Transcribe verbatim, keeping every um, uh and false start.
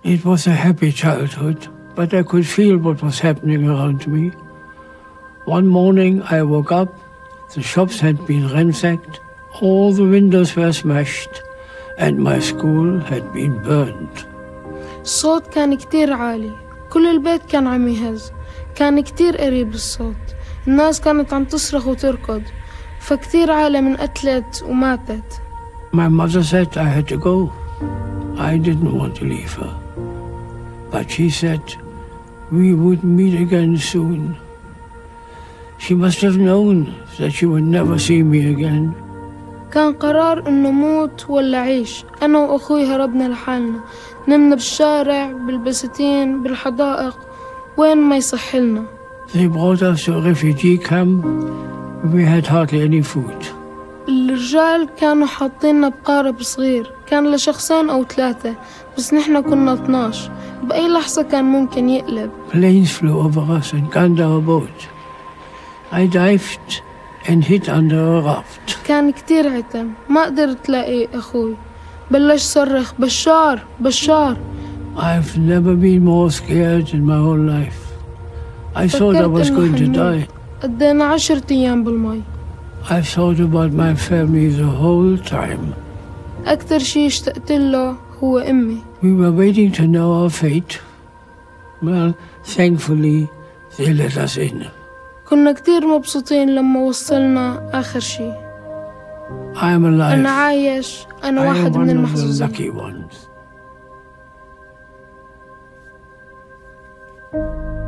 It was a happy childhood, but I could feel what was happening around me. One morning I woke up, the shops had been ransacked, all the windows were smashed, and my school had been burned. الصوت كان كتير عالي، كل البيت كان عم يهز، كان كتير قريب الصوت، الناس كانت عم تصرخ وتركض، فكتير عالم انقتلت وماتت. My mother said I had to go. I didn't want to leave her. But she said we would meet again soon. She must have known that she would never see me again. كان قرار إنه موت ولا عيش. أنا وأخوي هربنا لحالنا، نمنا بالشارع، بالبساتين، بالحدائق، وين ما يصح لنا. They brought us to a refugee camp. We had hardly any food. الرجال كانوا حاطيننا بقارب صغير، كان لشخصين أو ثلاثة، بس نحن كنا اثناش، بأي لحظة كان ممكن يقلب. Planes flew over us and gunned our boat. I dived and hid under a raft. كان كتير عتم، ما قدرت لاقي أخوي. بلش صرخ بشار بشار. I've never been more scared in my whole life. I thought I was going to die. قضينا عشرة أيام بالمي. I thought about my family the whole time. أكتر شي اشتقت له هو أمي. We were waiting to know our fate. Well, thankfully, they let us in. كنا كتير مبسوطين لما وصلنا آخر شي. I'm alive. أنا عايش، أنا I واحد am من one of the المحظوظين. lucky ones.